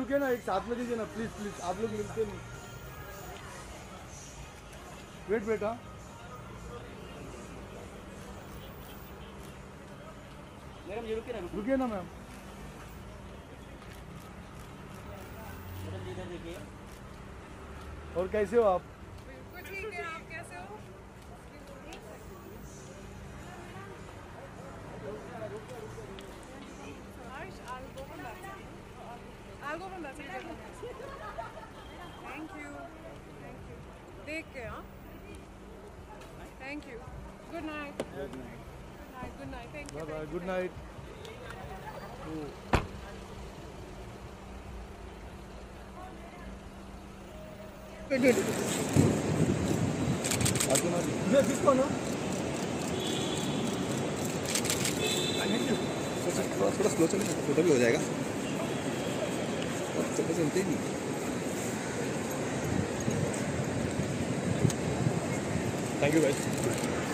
रुके ना, एक साथ में दीजिए ना प्लीज प्लीज, आप लोग मिलते नहीं। वेट बेटा, मैडम ये रुकिए ना मैम। मैडम इधर देखिए। और कैसे हो आप? बिल्कुल ठीक है, आप कैसे हो? I'll go from that side. Thank you. Thank you. देख के हाँ. Thank you. Good night. Good night. Good night. Good night. Thank you. Bye bye. Good night. किसको ना थोड़ा स्लो चले, फोटो भी हो जाएगा। चलते चलते ही नहीं। थैंक यू भाई।